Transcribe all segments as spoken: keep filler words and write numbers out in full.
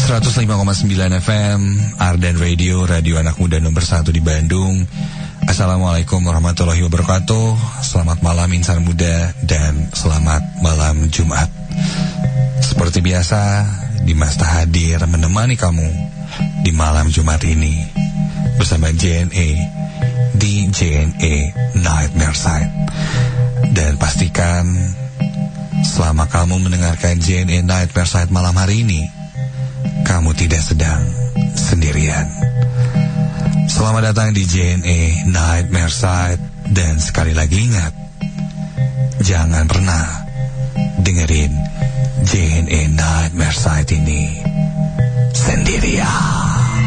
seratus lima koma sembilan F M Ardan Radio, radio anak muda nomor satu di Bandung. Assalamualaikum warahmatullahi wabarakatuh. Selamat malam insan muda dan selamat malam Jumat. Seperti biasa, Dimas hadir menemani kamu di malam Jumat ini bersama J N E di J N E Nightmare Side. Dan pastikan selama kamu mendengarkan J N E Nightmare Side malam hari ini, kamu tidak sedang sendirian. Selamat datang di J N E Nightmare Side. Dan sekali lagi ingat, jangan pernah dengerin J N E Nightmare Side ini sendirian.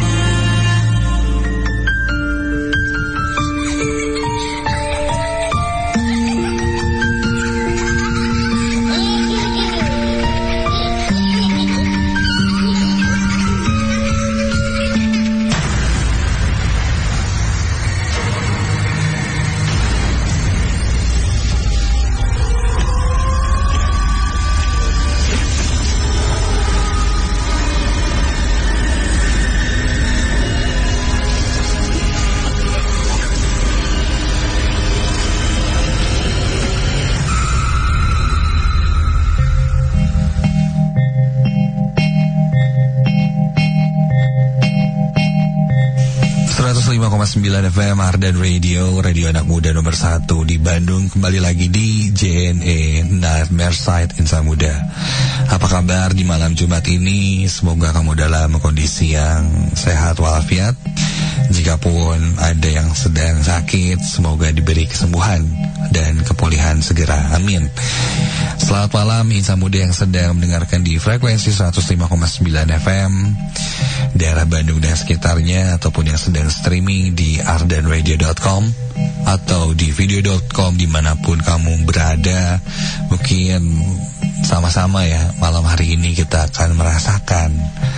seratus lima koma sembilan F M Ardan Radio, radio anak muda nomor satu di Bandung. Kembali lagi di J N E Nightmare Side insan muda. Apa kabar di malam Jumat ini? Semoga kamu dalam kondisi yang sehat walafiat. Jikapun ada yang sedang sakit, semoga diberi kesembuhan dan kepulihan segera. Amin. Selamat malam insan muda yang sedang mendengarkan di frekuensi seratus lima koma sembilan F M daerah Bandung dan sekitarnya, ataupun yang sedang streaming di ardan radio dot com atau di video dot com dimanapun kamu berada. Mungkin sama-sama ya, malam hari ini kita akan merasakan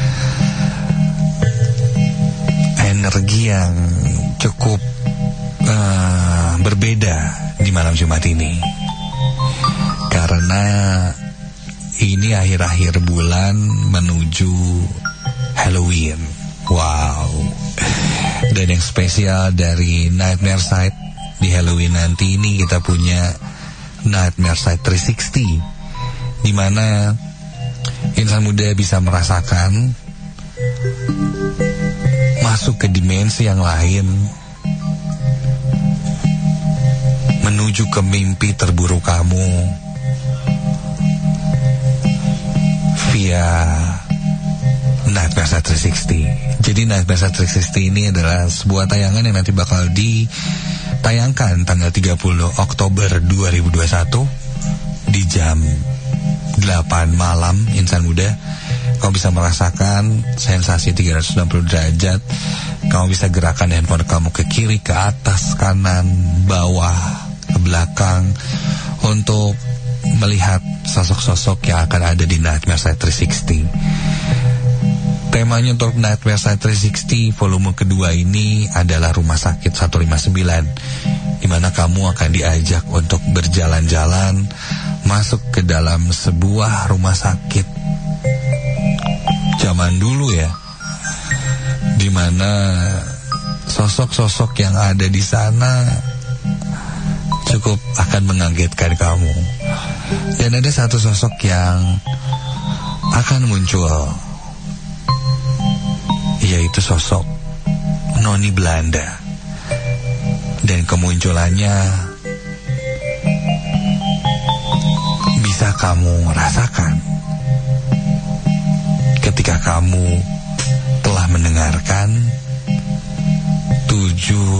energi yang cukup uh, berbeda di malam Jumat ini. Karena ini akhir-akhir bulan menuju Halloween. Wow. Dan yang spesial dari Nightmare Side di Halloween nanti ini, kita punya Nightmare Side tiga enam nol, di mana insan muda bisa merasakan masuk ke dimensi yang lain, menuju ke mimpi terburuk kamu via Nightmare Side tiga enam nol. Jadi Nightmare Side tiga enam nol ini adalah sebuah tayangan yang nanti bakal ditayangkan tanggal tiga puluh Oktober dua ribu dua puluh satu di jam delapan malam insan muda. Kamu bisa merasakan sensasi tiga ratus enam puluh derajat. Kamu bisa gerakan handphone kamu ke kiri, ke atas, kanan, bawah, ke belakang, untuk melihat sosok-sosok yang akan ada di Nightmare Side tiga enam nol. Temanya untuk Nightmare Side tiga enam nol volume kedua ini adalah Rumah Sakit seratus lima puluh sembilan, di mana kamu akan diajak untuk berjalan-jalan masuk ke dalam sebuah rumah sakit zaman dulu ya, di mana sosok-sosok yang ada di sana cukup akan mengagetkan kamu. Dan ada satu sosok yang akan muncul, yaitu sosok Noni Belanda. Dan kemunculannya bisa kamu rasakan ketika kamu telah mendengarkan tujuh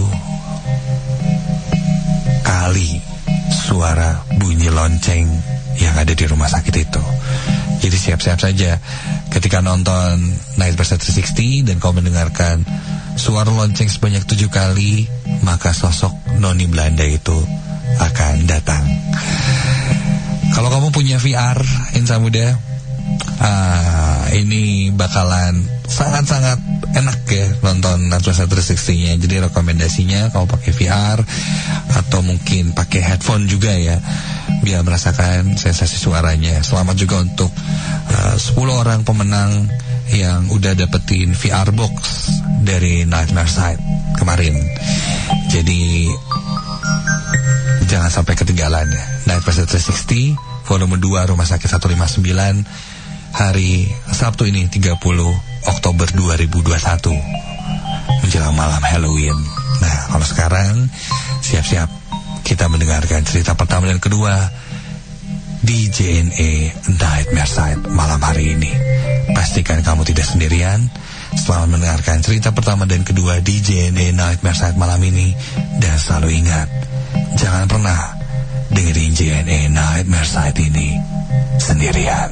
kali suara bunyi lonceng yang ada di rumah sakit itu. Jadi siap-siap saja ketika nonton Nightmare Side tiga enam nol dan kau mendengarkan suara lonceng sebanyak tujuh kali, maka sosok Noni Belanda itu akan datang. Kalau kamu punya V R insan muda, ah, ini bakalan sangat-sangat enak ya nonton Nightmare Side tiga enam nol-nya. Jadi rekomendasinya kamu pakai V R atau mungkin pakai headphone juga ya, biar merasakan sensasi suaranya. Selamat juga untuk uh, sepuluh orang pemenang yang udah dapetin V R box dari Nightmare Side kemarin. Jadi jangan sampai ketinggalan ya. Nightmare Side tiga enam nol volume dua Rumah Sakit seratus lima puluh sembilan hari Sabtu ini tiga puluh Oktober dua ribu dua puluh satu menjelang malam Halloween. Nah, kalau sekarang siap-siap kita mendengarkan cerita pertama dan kedua di J N E Nightmare Side malam hari ini. Pastikan kamu tidak sendirian. Selamat mendengarkan cerita pertama dan kedua di J N E Nightmare Side malam ini. Dan selalu ingat, jangan pernah dengerin J N E Nightmare Side ini sendirian.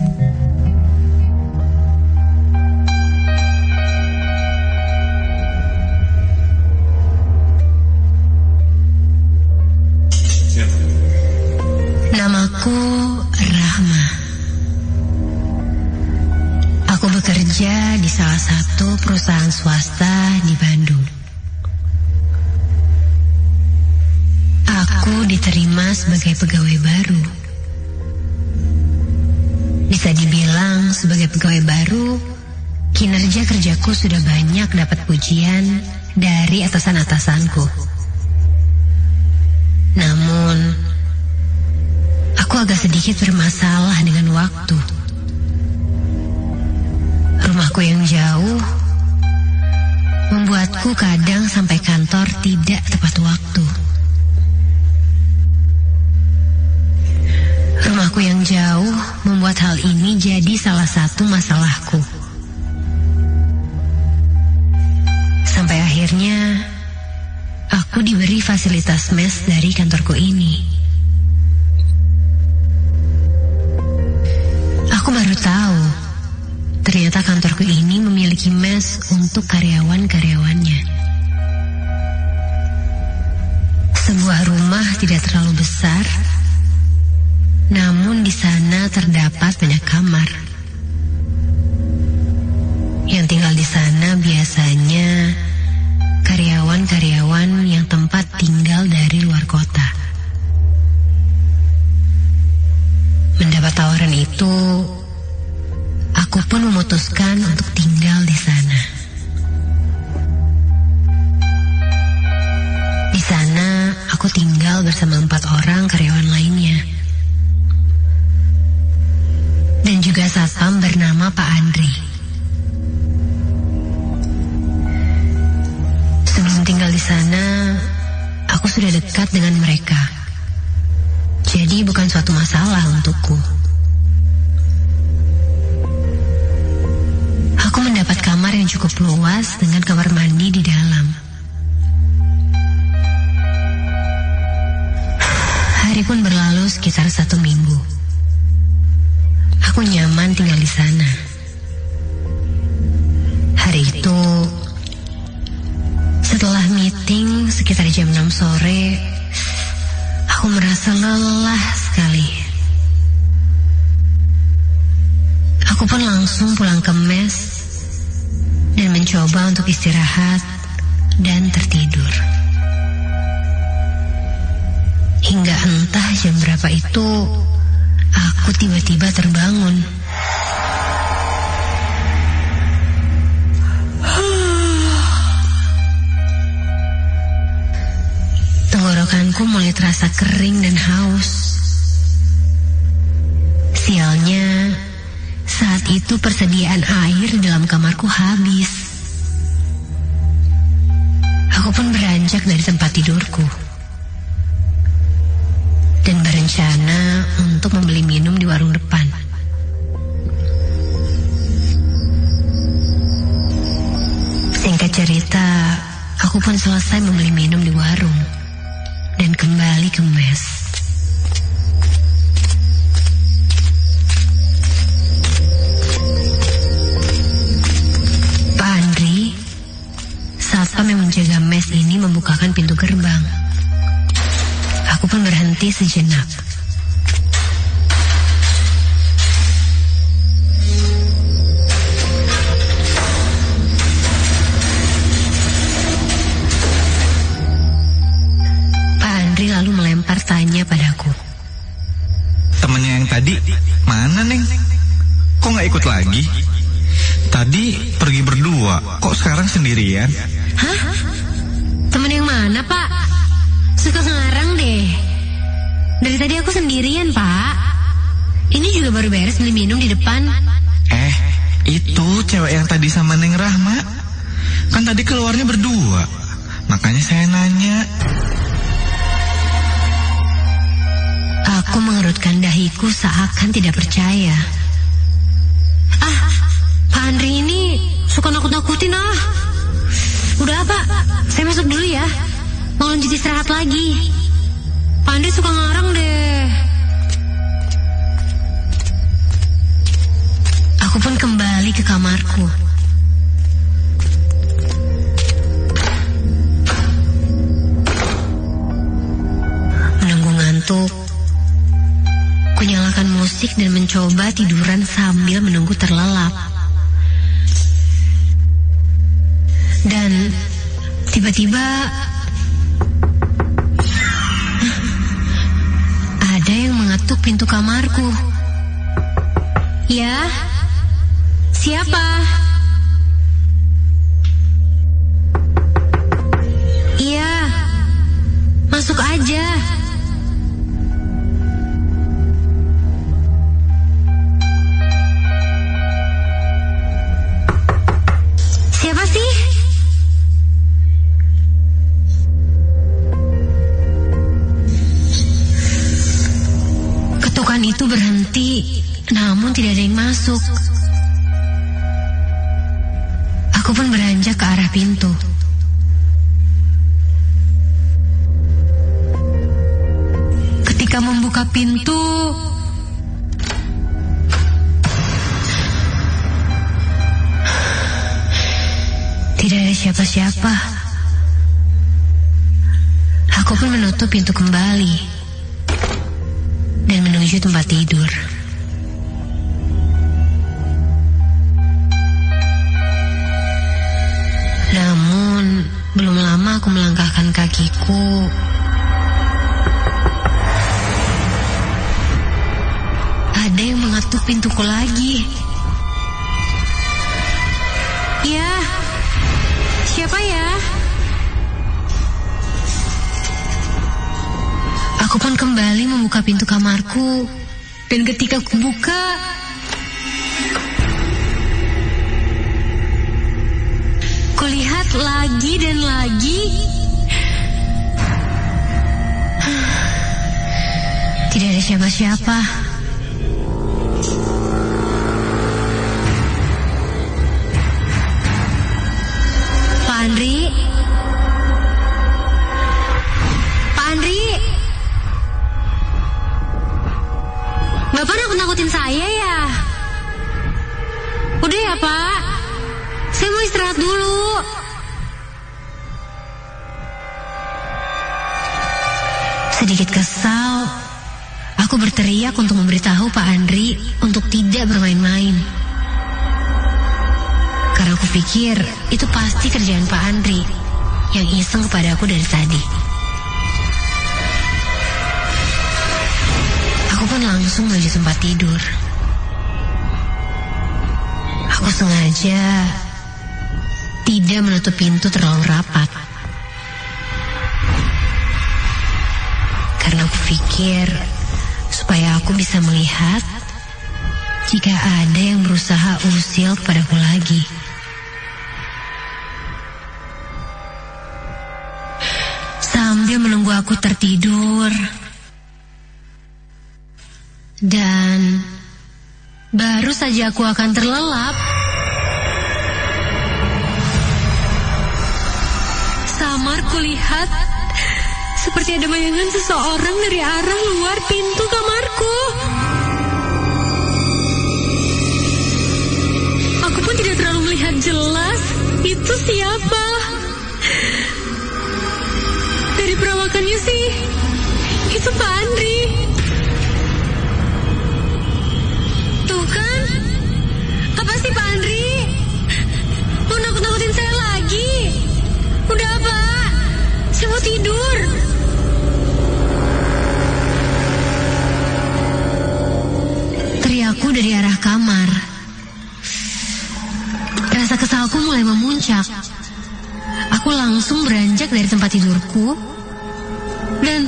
Namaku Rahma. Aku bekerja di salah satu perusahaan swasta di Bandung. Aku diterima sebagai pegawai baru. Bisa dibilang sebagai pegawai baru, kinerja kerjaku sudah banyak dapat pujian dari atasan-atasanku. Namun, aku agak sedikit bermasalah dengan waktu. Rumahku yang jauh membuatku kadang sampai kantor tidak tepat waktu. Rumahku yang jauh membuat hal ini jadi salah satu masalahku. Sampai akhirnya aku diberi fasilitas mes dari kantorku ini. Aku baru tahu, ternyata kantorku ini memiliki mes untuk karyawan-karyawannya. Sebuah rumah tidak terlalu besar, namun di sana terdapat banyak kamar. Yang tinggal di sana biasanya karyawan-karyawan yang tempat tinggal dari luar kota. Mendapat tawaran itu, aku pun memutuskan untuk tinggal di sana. Di sana, aku tinggal bersama empat orang karyawan lainnya. Dan juga satpam bernama Pak Andri. Sebelum tinggal di sana, aku sudah dekat dengan mereka. Jadi bukan suatu masalah untukku. Aku mendapat kamar yang cukup luas dengan kamar mandi di dalam. Hari pun berlalu sekitar satu minggu. Aku nyaman tinggal di sana. Hari itu, setelah meeting sekitar jam enam sore, aku merasa lelah sekali. Aku pun langsung pulang ke mes dan mencoba untuk istirahat dan tertidur. Hingga entah jam berapa itu, aku tiba-tiba terbangun. Tenggorokanku mulai terasa kering dan haus. Sialnya, saat itu persediaan air dalam kamarku habis. Aku pun beranjak dari tempat tidurku dan berencana untuk membeli minum di warung depan. Singkat cerita, aku pun selesai membeli minum di warung dan kembali ke mes. Pak Andri, satpam yang menjaga mes ini, membukakan pintu gerbang. Aku pun berhenti sejenak. Pak Andri lalu melempar tanya padaku. Temennya yang tadi mana, Neng? Kok gak ikut lagi? Kok sekarang sendirian? Hah? Temen yang mana, Pak? Suka ngarang deh. Dari tadi aku sendirian, Pak. Ini juga baru beres beli minum di depan. Eh, itu cewek yang tadi sama Neng Rahma. Kan tadi keluarnya berdua. Makanya saya nanya. Aku mengerutkan dahiku seakan tidak percaya. Ah, Pak Andri ini suka nakut-nakutin ah. Udah Pak, saya masuk dulu ya. Mau lanjut istirahat lagi. Pak Andri suka ngarang deh. Aku pun kembali ke kamarku. Menunggu ngantuk, kunyalakan musik dan mencoba tiduran sambil menunggu terlelap. Dan tiba-tiba ada yang mengetuk pintu kamarku. Ya, siapa? Iya, masuk aja. Siapa sih? Ketukan itu berhenti, namun tidak ada yang masuk. Aku pun beranjak ke arah pintu. Ketika membuka pintu, tidak ada siapa-siapa. Aku pun menutup pintu kembali dan menuju tempat tidur. Namun, belum lama aku melangkahkan kakiku, ada yang mengetuk pintuku lagi. Ya, siapa ya? Aku pun kembali membuka pintu kamarku, dan ketika aku buka, kulihat lagi dan lagi. Tidak ada siapa-siapa. Pak Andri? Pak Andri? Bapak nakut-nakutin saya ya? Udah ya Pak? Saya mau istirahat dulu. Sedikit kesal, aku berteriak untuk memberitahu Pak Andri untuk tidak bermain-main. Karena aku pikir itu pasti kerjaan Pak Andri yang iseng kepada aku dari tadi. Aku pun langsung menuju tempat tidur. Aku sengaja tidak menutup pintu terlalu rapat. Karena aku pikir supaya aku bisa melihat jika ada yang berusaha usil kepadaku lagi. Sambil menunggu aku tertidur, dan baru saja aku akan terlelap, samar kulihat seperti ada bayangan seseorang dari arah luar pintu kamarku. Aku pun tidak terlalu melihat jelas itu siapa. Dari perawakannya sih, itu Pak Andri. Tuh kan, apa sih Pak Andri? Mau nakut-nakutin saya lagi? Udah Pak, saya mau tidur. Teriakku dari arah kamar. Rasa kesalku mulai memuncak. puncak. Aku langsung beranjak dari tempat tidurku dan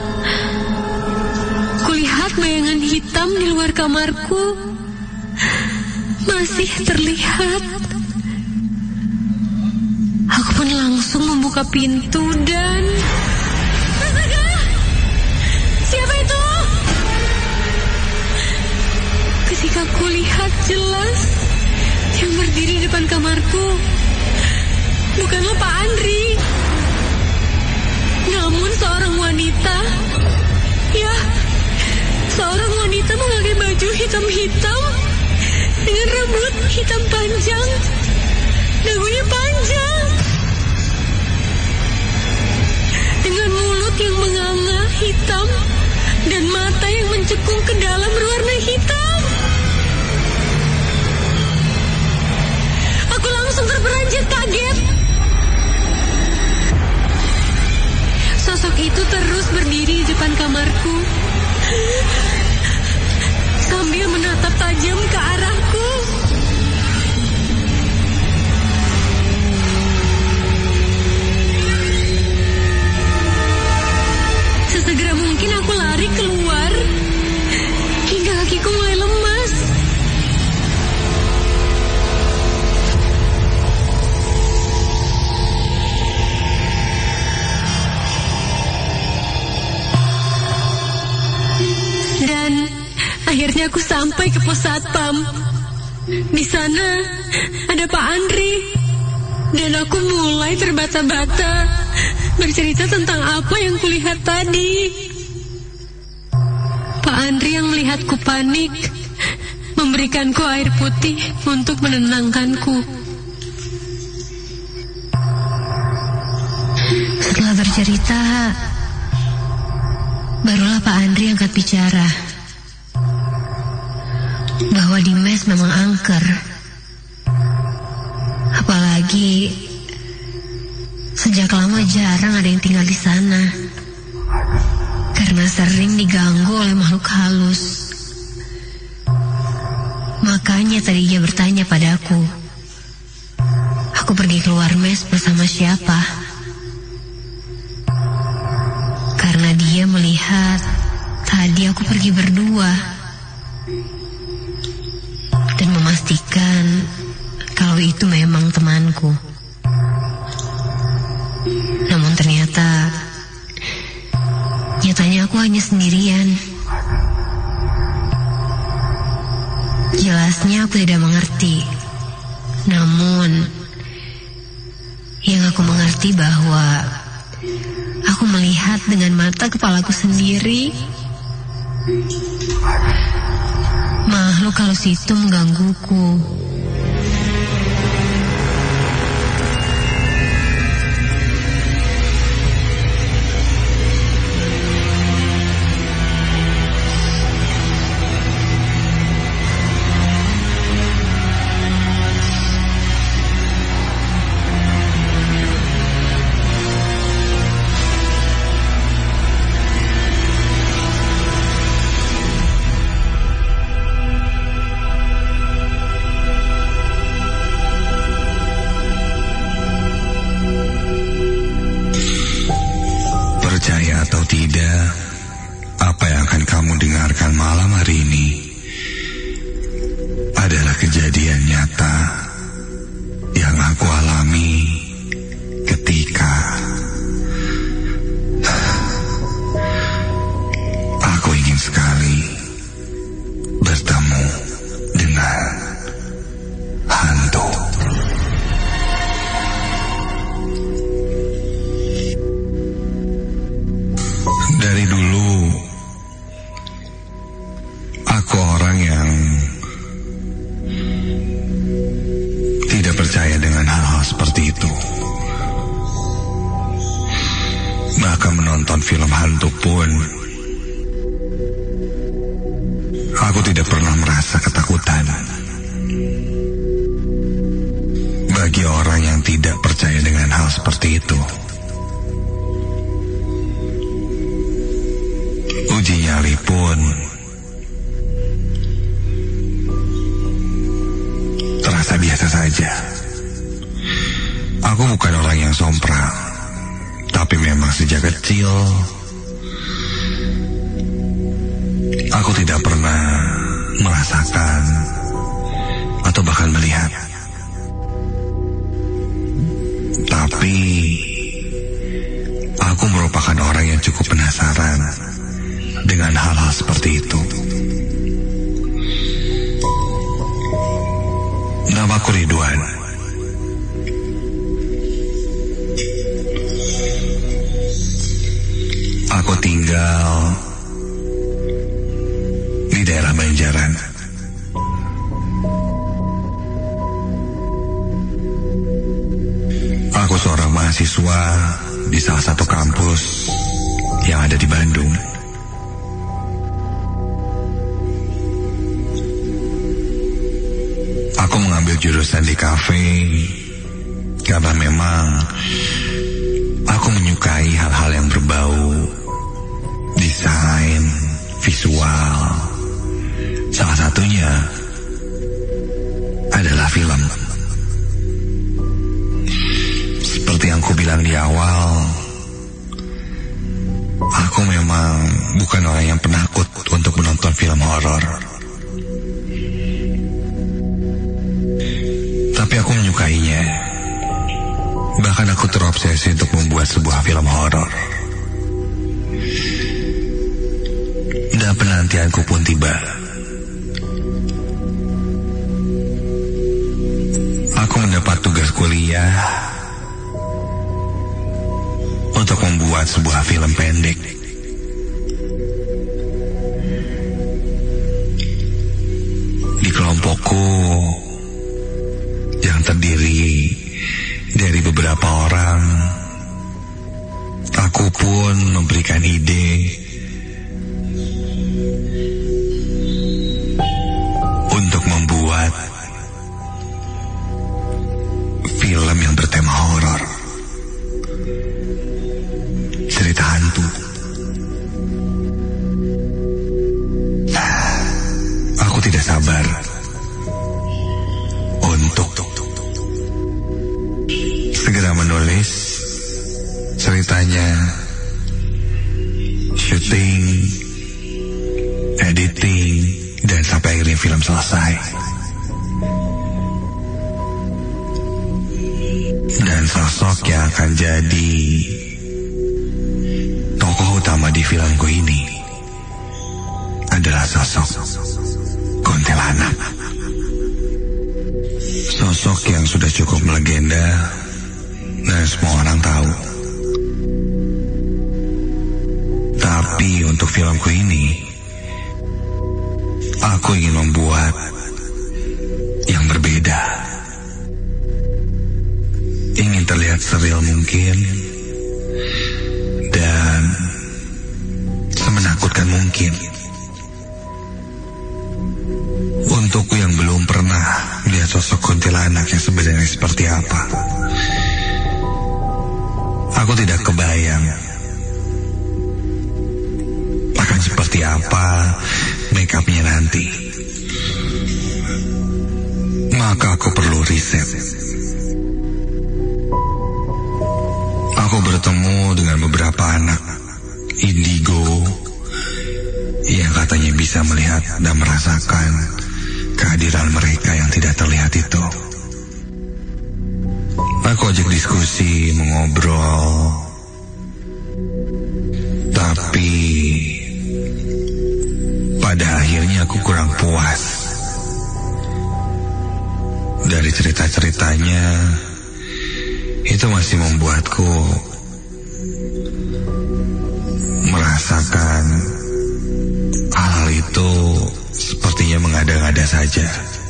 kulihat bayangan hitam di luar kamarku masih terlihat. Aku pun langsung membuka pintu dan... Astaga! Siapa itu? Ketika kulihat jelas yang berdiri di depan kamarku bukanlah Pak Andri, namun seorang wanita. Ya, seorang wanita memakai baju hitam-hitam dengan rambut hitam panjang, dagunya panjang, dengan mulut yang menganga hitam dan mata yang mencekung ke dalam berwarna hitam. Aku langsung terperanjat kaget. Sosok itu terus berdiri di depan kamarku sambil menatap tajam ke arahku. Sesegera mungkin aku lari keluar hingga kakiku mulai lemas. Dan akhirnya aku sampai ke pos satpam. Di sana ada Pak Andri dan aku mulai terbata-bata bercerita tentang apa yang kulihat tadi. Pak Andri yang melihatku panik memberikanku air putih untuk menenangkanku. Setelah bercerita, barulah Pak Andri angkat bicara bahwa di mes memang angker. Apalagi sejak lama jarang ada yang tinggal di sana karena sering diganggu oleh makhluk halus. Makanya tadi dia bertanya padaku, aku pergi keluar mes bersama siapa? Karena dia melihat tadi aku pergi berdua dan memastikan kalau itu memang temanku. Namun ternyata nyatanya aku hanya sendirian. Jelasnya aku tidak mengerti. Namun yang aku mengerti bahwa aku melihat dengan mata kepalaku sendiri makhluk halus itu menggangguku. Atau tidak, apa yang akan kamu dengarkan malam hari ini adalah kejadian nyata yang aku alami ketika aku ingin sekali bertemu dengan hantu. Dari dulu, aku orang yang tidak percaya dengan hal-hal seperti itu. Bahkan menonton film hantu pun, aku tidak pernah merasa ketakutan. Bagi orang yang tidak percaya dengan hal seperti itu, uji nyali pun terasa biasa saja. Aku bukan orang yang sompral, tapi memang sejak kecil aku tidak pernah merasakan atau bahkan melihat. Tapi aku merupakan orang yang cukup penasaran dengan hal-hal seperti itu. Namaku Ridwan. Aku tinggal di daerah Banjaran. Aku seorang mahasiswa di salah satu kampus yang ada di Bandung. Aku mengambil jurusan di kafe karena memang aku menyukai hal-hal yang berbau desain, visual. Salah satunya adalah film. Seperti yang ku bilang di awal, aku memang bukan orang yang penakut untuk menonton film horor. Tapi aku menyukainya. Bahkan aku terobsesi untuk membuat sebuah film horor. Dan penantianku pun tiba. Aku mendapat tugas kuliah untuk membuat sebuah film pendek. Di kelompokku yang terdiri dari beberapa orang, aku pun memberikan ide untuk membuat film yang bertema horor, cerita hantu. Aku tidak sabar untuk segera menulis ceritanya, syuting, editing, dan sampai akhirnya film selesai. Dan sosok yang akan jadi tokoh utama di filmku ini adalah sosok kuntilanak. Sosok yang sudah cukup melegenda dan semua orang tahu. Tapi untuk filmku ini, aku ingin membuat yang berbeda. Ingin terlihat seril mungkin dan semenakutkan mungkin. Untukku yang belum pernah melihat sosok kuntilanak yang sebenarnya seperti apa, aku tidak kebayang akan seperti apa make upnya nanti. Maka aku perlu riset. Aku bertemu dengan beberapa anak indigo yang katanya bisa melihat dan merasakan kehadiran mereka yang tidak terlihat itu. Aku ajak diskusi, mengobrol. Tapi pada akhirnya aku kurang puas. Dari cerita-ceritanya, itu masih membuatku merasakan hal itu sepertinya mengada-ngada saja.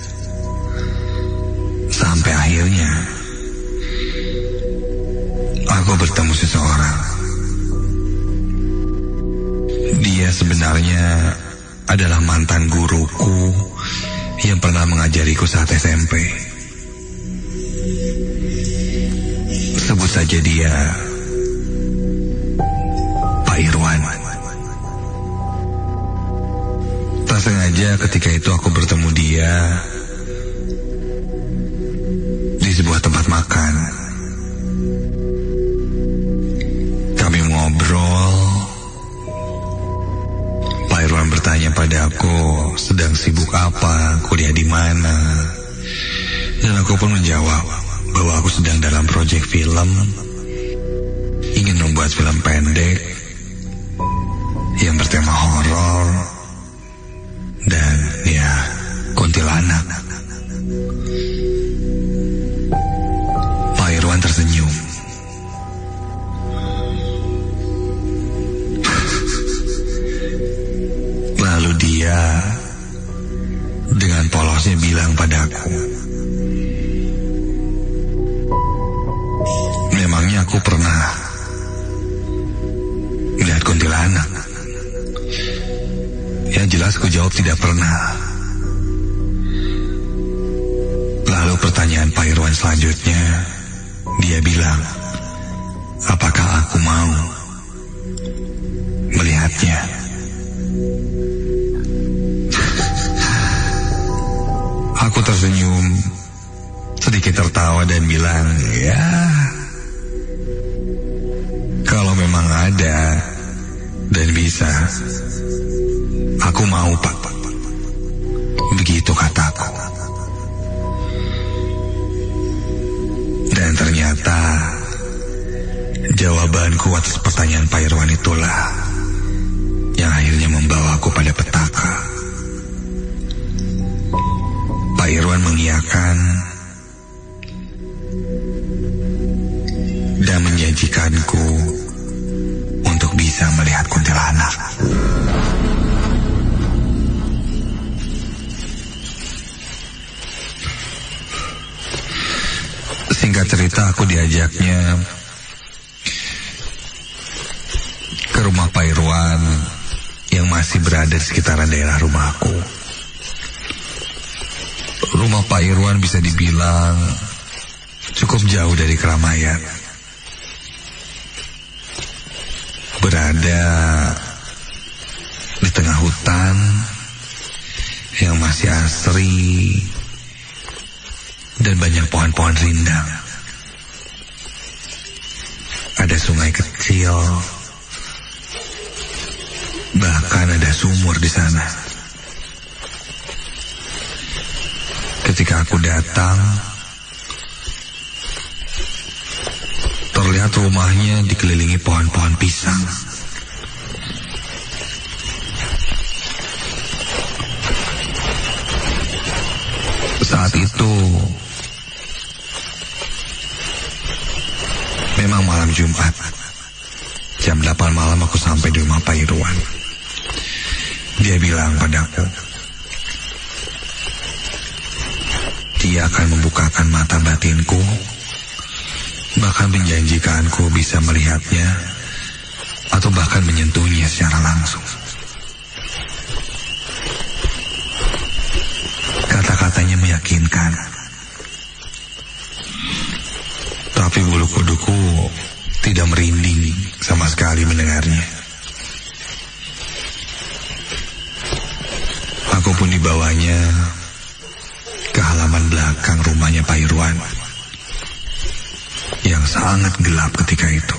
Sampai akhirnya aku bertemu seseorang. Dia sebenarnya adalah mantan guruku yang pernah mengajariku saat S M P. Sebut saja dia Pak Irwan. Tak sengaja ketika itu aku bertemu dia di sebuah tempat makan Kami ngobrol. Pak Irwan bertanya padaku sedang sibuk apa, kuliah di mana. Dan aku pun menjawab bahwa aku sedang dalam proyek film, ingin membuat film pendek yang bertema horor dan ya kuntilanak. Pak Irwan tersenyum. Lalu dia dengan polosnya bilang padaku, memangnya aku pernah melihat kuntilanak? Ya jelas ku jawab tidak pernah. Lalu pertanyaan Pak Irwan selanjutnya, dia bilang, apakah aku mau melihatnya? Aku tersenyum, sedikit tertawa dan bilang, ya, kalau memang ada dan bisa, aku mau, Pak. Begitu kataku. Dan ternyata jawabanku atas pertanyaan Pak Irwan itulah yang akhirnya membawaku pada petaka. Pak Irwan mengiyakan dan menjanjikanku untuk bisa melihat kuntilanak. Singkat cerita, aku diajaknya ke rumah Pak Irwan yang masih berada di sekitaran daerah rumahku. Rumah Pak Irwan bisa dibilang cukup jauh dari keramaian. Berada di tengah hutan yang masih asri dan banyak pohon-pohon rindang. Ada sungai kecil, bahkan ada sumur di sana. Ketika aku datang, terlihat rumahnya dikelilingi pohon-pohon pisang. Saat itu memang malam Jumat. Jam delapan malam aku sampai di rumah Pak Irwan. Dia bilang padaku, dia akan membukakan mata batinku, bahkan menjanjikanku bisa melihatnya atau bahkan menyentuhnya secara langsung. Kata-katanya meyakinkan, tapi bulu kuduku tidak merinding sama sekali mendengarnya. Aku pun dibawanya ke halaman belakang rumahnya Pak Irwan yang sangat gelap ketika itu.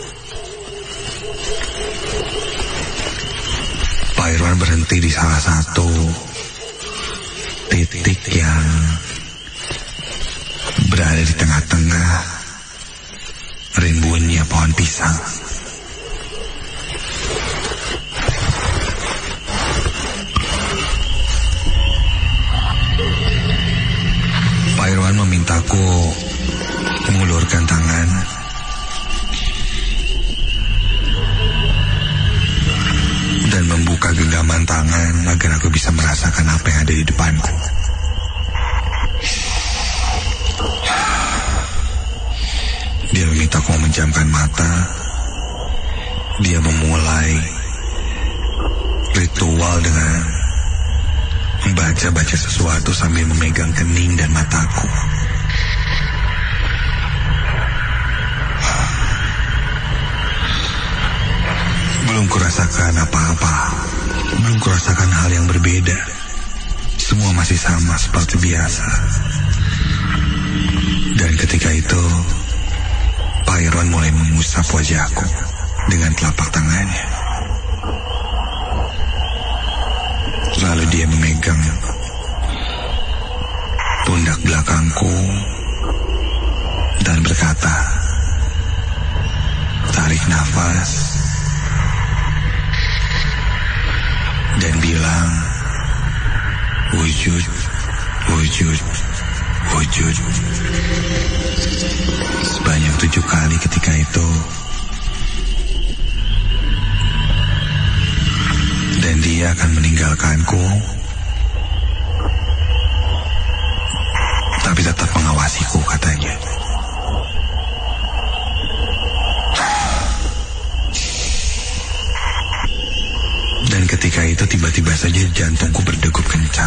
Pak Irwan berhenti di salah satu titik yang berada di tengah-tengah rimbunnya pohon pisang. Pak Irwan memintaku mengulurkan tangan dan membuka genggaman tangan agar aku bisa merasakan apa yang ada di depanku. Dia memintaku memejamkan mata. Dia memulai ritual dengan membaca-baca sesuatu sambil memegang kening dan mataku. Belum kurasakan apa-apa. Belum kurasakan hal yang berbeda. Semua masih sama seperti biasa. Dan ketika itu Pak Irwan mulai mengusap wajahku dengan telapak tangannya. Lalu dia memegang pundak belakangku dan berkata, tarik nafas, dan bilang, wujud, wujud, wujud. Sebanyak tujuh kali ketika itu. Dan dia akan meninggalkanku, tapi tetap mengawasiku, katanya. Dan ketika itu tiba-tiba saja jantungku berdegup kencang.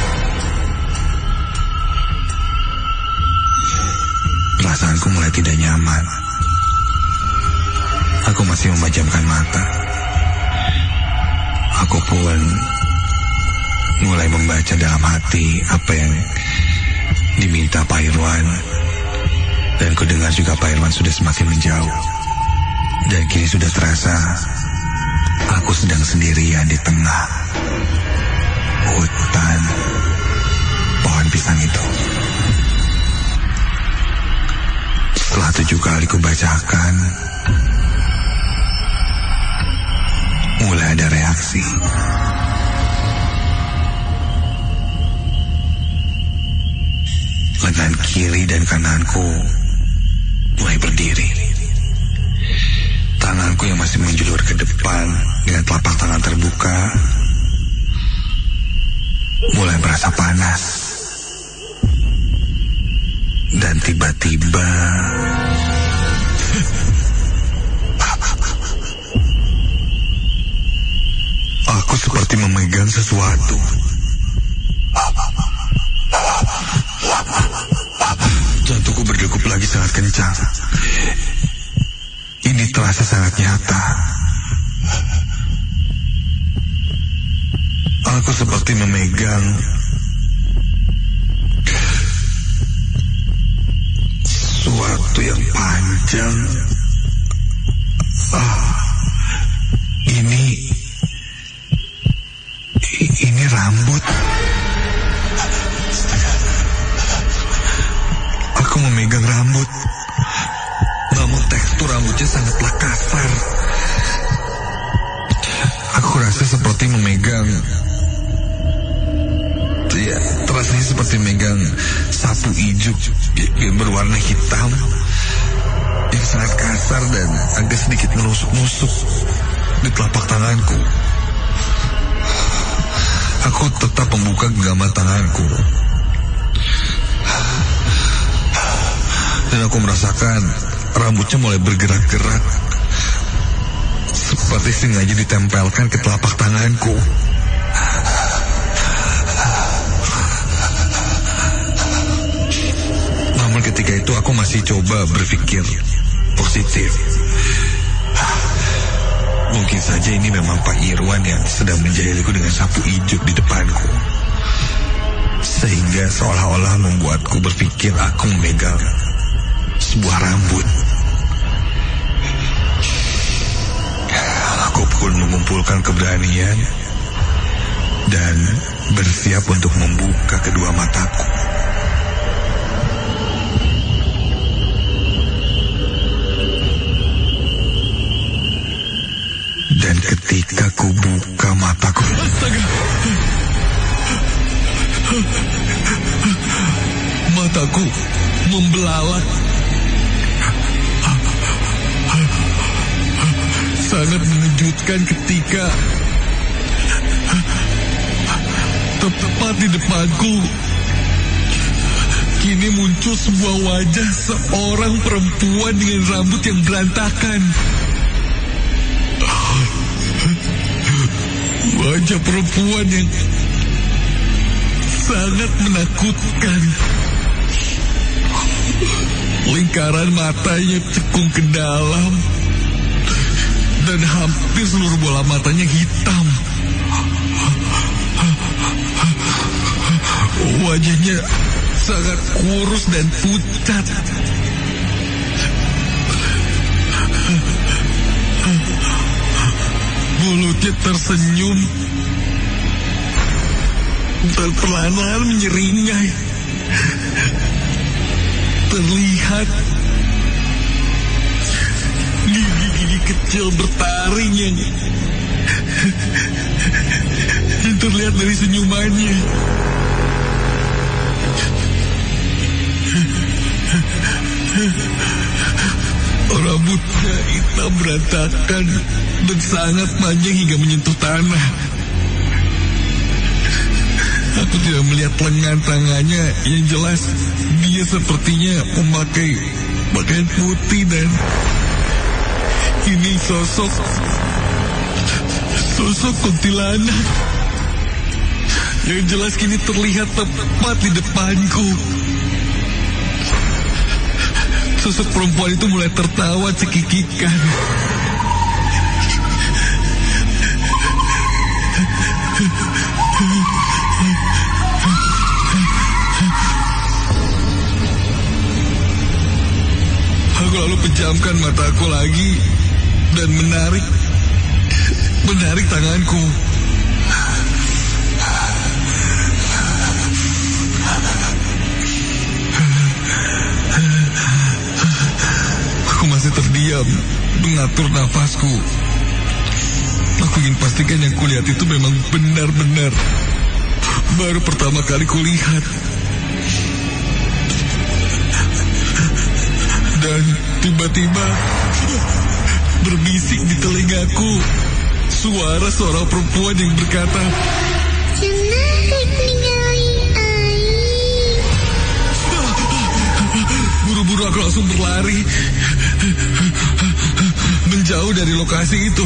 Perasaanku mulai tidak nyaman. Aku masih memejamkan mata. Aku pun mulai membaca dalam hati apa yang diminta Pak Irwan. Dan ku dengar juga Pak Irwan sudah semakin menjauh. Dan kini sudah terasa aku sedang sendirian di tengah hutan pohon pisang itu. Setelah tujuh kali ku bacakan, mulai ada reaksi. Lengan kiri dan kananku mulai berdiri. Tanganku yang masih menjulur ke depan dengan telapak tangan terbuka mulai merasa panas. Dan tiba-tiba aku seperti memegang sesuatu. Jantungku berdegup lagi sangat kencang. Ini terasa sangat nyata. Aku seperti memegang sesuatu yang panjang. Ah, ini Ini rambut. Aku memegang rambut. Namun tekstur rambutnya sangatlah kasar. Aku rasa seperti memegang, ya, terasanya seperti memegang sapu ijuk yang berwarna hitam, yang sangat kasar dan agak sedikit menusuk-nusuk di telapak tanganku. Aku tetap membuka genggaman tanganku. Dan aku merasakan rambutnya mulai bergerak-gerak, seperti sengaja ditempelkan ke telapak tanganku. Namun ketika itu aku masih coba berpikir positif. Mungkin saja ini memang Pak Irwan yang sedang menjahiliku dengan sapu ijuk di depanku, sehingga seolah-olah membuatku berpikir aku memegang sebuah rambut. Aku pun mengumpulkan keberanian dan bersiap untuk membuka kedua mataku. Dan ketika ku buka mataku, astaga, mataku membelalak. Sangat mengejutkan ketika tepat di depanku kini muncul sebuah wajah seorang perempuan dengan rambut yang berantakan. Wajah perempuan yang sangat menakutkan. Lingkaran matanya cekung ke dalam dan hampir seluruh bola matanya hitam. Wajahnya sangat kurus dan pucat. Mulutnya tersenyum dan perlahan-lahan menyeringai. Terlihat gigi-gigi kecil bertaring yang, yang terlihat dari senyumannya. Rambutnya hitam berantakan dan sangat panjang hingga menyentuh tanah. Aku tidak melihat lengan tangannya, yang jelas dia sepertinya memakai pakaian putih dan ini sosok sosok kuntilanak yang jelas kini terlihat tepat di depanku. Sosok perempuan itu mulai tertawa cekikikan. Aku lalu pejamkan mataku lagi dan menarik menarik tanganku. Aku masih terdiam, mengatur nafasku. Aku ingin pastikan yang kulihat itu memang benar-benar baru pertama kali kulihat. Dan tiba-tiba berbisik di telingaku suara seorang perempuan yang berkata, "Menarik ningali air." Buru-buru aku langsung berlari menjauh dari lokasi itu.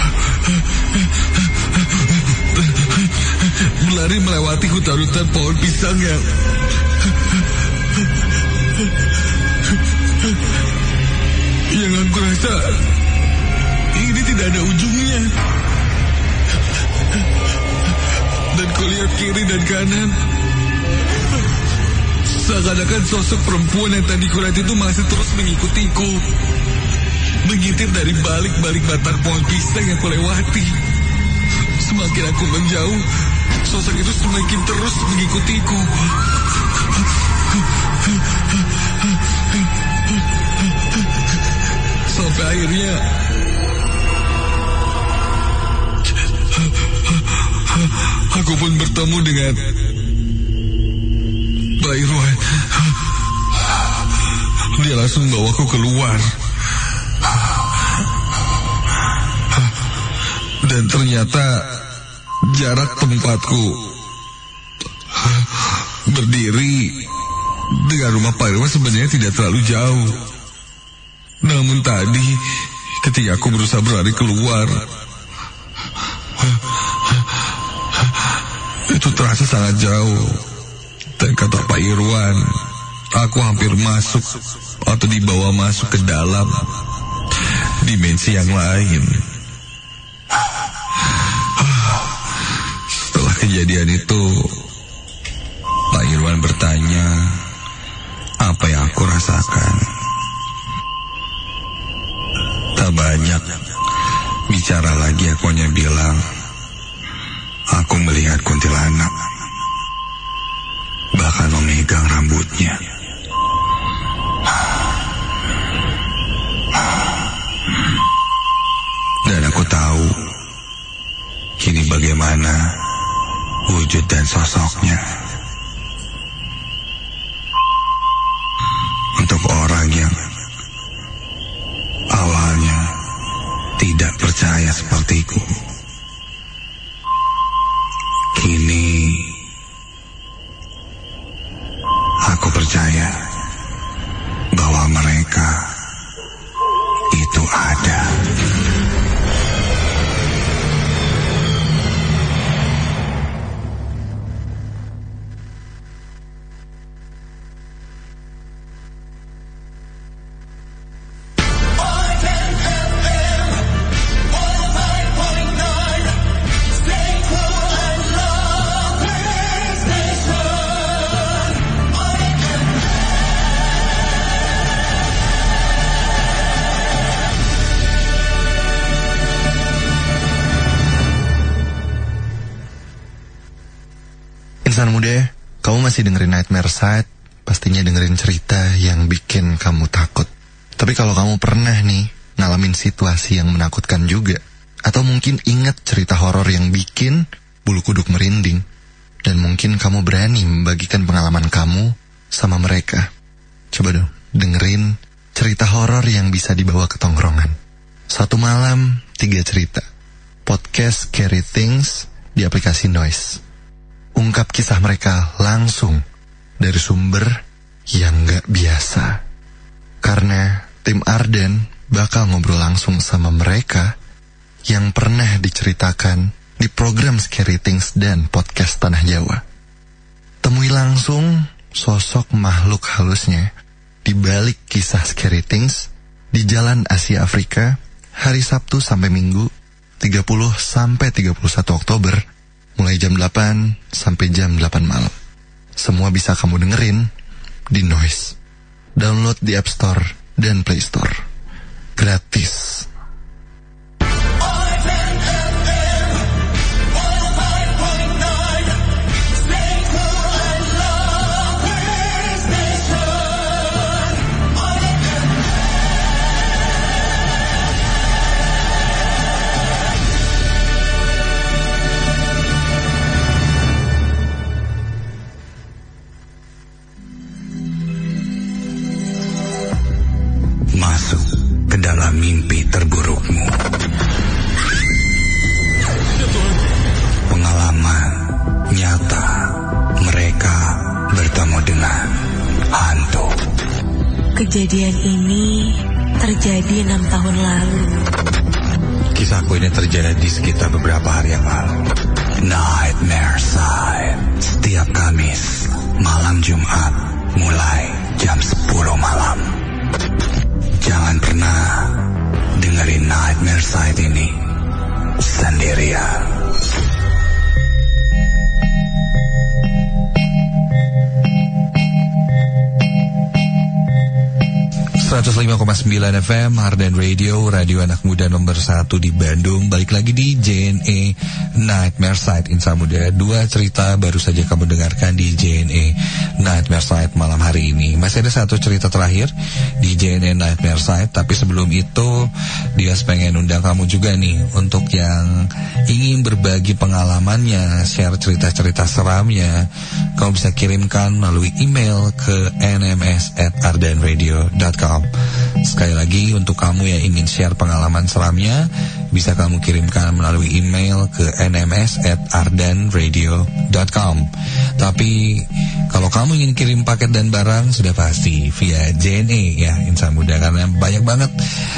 Berlari melewati hutan-hutan pohon pisang yang yang aku rasa ini tidak ada ujungnya. Dan kulihat kiri dan kanan, seakan-akan sosok perempuan yang tadi kulihat itu masih terus mengikutiku, mengintip dari balik-balik batang pohon pisang yang kulewati. Semakin aku menjauh, sosok itu semakin terus mengikutiku. Sampai akhirnya aku pun bertemu dengan Mbak Irwan. Dia langsung bawaku keluar. Dan ternyata jarak tempatku berdiri dengan rumah Pak Irwan sebenarnya tidak terlalu jauh. Namun tadi ketika aku berusaha berlari keluar, itu terasa sangat jauh. Dan kata Pak Irwan, aku hampir masuk atau dibawa masuk ke dalam dimensi yang lain. Setelah kejadian itu, Pak Irwan bertanya apa yang aku rasakan. Tak banyak bicara lagi, aku hanya bilang aku melihat kuntilanak, bahkan memegang rambutnya. Dan aku tahu kini bagaimana wujud dan sosoknya. Untuk orang yang awalnya tidak percaya sepertiku, kini aku percaya bahwa mereka itu ada. One muda, kamu masih dengerin Nightmare Side, pastinya dengerin cerita yang bikin kamu takut. Tapi kalau kamu pernah nih ngalamin situasi yang menakutkan juga, atau mungkin ingat cerita horor yang bikin bulu kuduk merinding, dan mungkin kamu berani membagikan pengalaman kamu sama mereka, coba dong dengerin cerita horor yang bisa dibawa ke tongkrongan. Satu malam, tiga cerita. Podcast Scary Things di aplikasi Noise. Ungkap kisah mereka langsung dari sumber yang gak biasa. Karena tim Arden bakal ngobrol langsung sama mereka yang pernah diceritakan di program Scary Things dan podcast Tanah Jawa. Temui langsung sosok makhluk halusnya di balik kisah Scary Things di Jalan Asia Afrika hari Sabtu sampai Minggu tiga puluh sampai tiga puluh satu Oktober mulai jam delapan sampai jam delapan malam. Semua bisa kamu dengerin di Noise. Download di App Store dan Play Store. Gratis. Masuk ke dalam mimpi terburukmu. Pengalaman nyata mereka bertemu dengan hantu. Kejadian ini terjadi enam tahun lalu. Kisahku ini terjadi sekitar beberapa hari yang lalu. Nightmare Side setiap Kamis malam Jumat mulai jam sepuluh malam. Jangan pernah dengerin Nightmare Side ini sendirian. seratus lima koma sembilan F M Arden Radio, radio anak muda nomor satu di Bandung. Balik lagi di J N E Nightmare Side Insan Muda. Dua cerita baru saja kamu dengarkan di J N E Nightmare Side malam hari ini. Masih ada satu cerita terakhir di J N E Nightmare Side, tapi sebelum itu dia pengen undang kamu juga nih untuk yang ingin berbagi pengalamannya, share cerita-cerita seramnya. Kamu bisa kirimkan melalui email ke n m s at arden radio dot com. Sekali lagi, untuk kamu yang ingin share pengalaman seramnya, bisa kamu kirimkan melalui email ke n m s at arden radio dot com. Tapi kalau kamu ingin kirim paket dan barang, sudah pasti via J N E ya, Insan Muda, karena banyak banget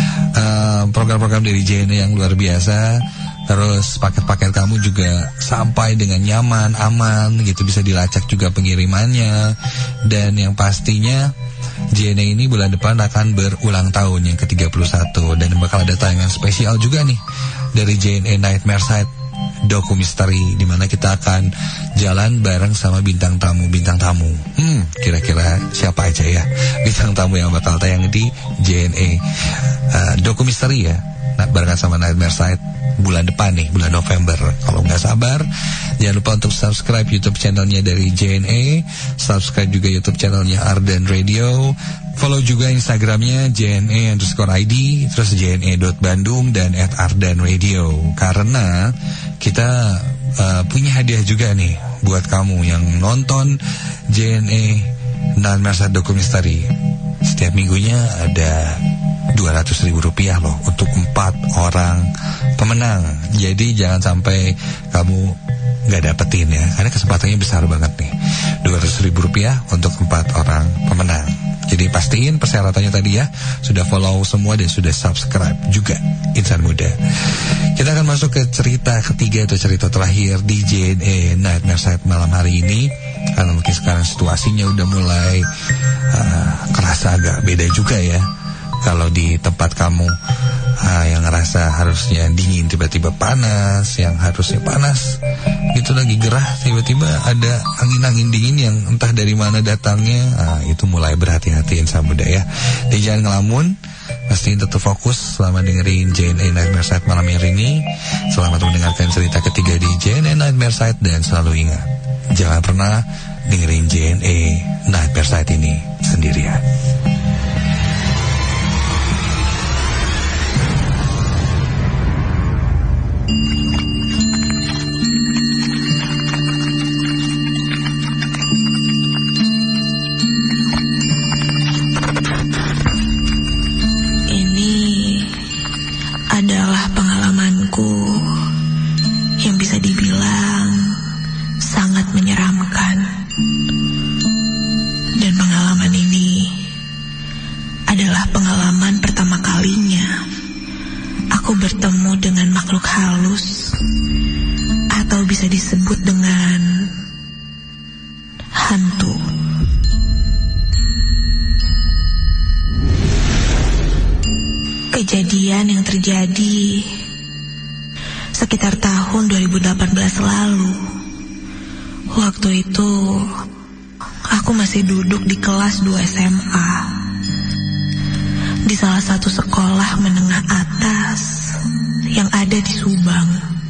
uh, program-program dari J N E yang luar biasa. Terus paket-paket kamu juga sampai dengan nyaman, aman gitu, bisa dilacak juga pengirimannya. Dan yang pastinya J N E ini bulan depan akan berulang tahun yang ke tiga puluh satu, dan bakal ada tayangan spesial juga nih dari J N E Nightmare Side Doku Misteri, di mana kita akan jalan bareng sama bintang tamu-bintang tamu. Hmm, kira-kira siapa aja ya bintang tamu yang bakal tayang di J N E uh, Doku Misteri ya, nah, barengan sama Nightmare Side bulan depan nih, bulan November. Kalau nggak sabar, jangan lupa untuk subscribe YouTube channelnya dari J N E, subscribe juga YouTube channelnya Arden Radio, follow juga Instagramnya J N E underscore I D, terus J N E dot Bandung dan at Arden Radio. Karena kita uh, punya hadiah juga nih buat kamu yang nonton J N E Nightmare Side Doku Misteri. Setiap minggunya ada dua ratus ribu rupiah loh untuk empat orang pemenang. Jadi jangan sampai kamu gak dapetin ya, karena kesempatannya besar banget nih. Dua ratus ribu rupiah untuk empat orang pemenang. Jadi pastiin persyaratannya tadi ya, sudah follow semua dan sudah subscribe juga, Insan Muda. Kita akan masuk ke cerita ketiga atau cerita terakhir di J N E Nightmare Side malam hari ini. Karena mungkin sekarang situasinya udah mulai uh, kerasa agak beda juga ya. Kalau di tempat kamu uh, yang ngerasa harusnya dingin tiba-tiba panas, yang harusnya panas itu lagi gerah, tiba-tiba ada angin-angin dingin yang entah dari mana datangnya. uh, Itu mulai berhati-hati Insan Muda ya. Jadi jangan ngelamun, pastiin tetap fokus selama dengerin J N E Nightmare Side malam hari ini. Selamat mendengarkan cerita ketiga di J N E Nightmare Side, dan selalu ingat, Jangan pernah dengerin J N E Night Perside ini sendirian. Ini adalah pengalamanku yang bisa dibilang sangat menyeramkan. Dan pengalaman ini adalah pengalaman pertama kalinya aku bertemu dengan makhluk halus, atau bisa disebut dengan hantu. Kejadian yang terjadi sekitar tahun dua ribu delapan belas lalu. Waktu itu aku masih duduk di kelas dua S M A di salah satu sekolah menengah atas yang ada di Subang.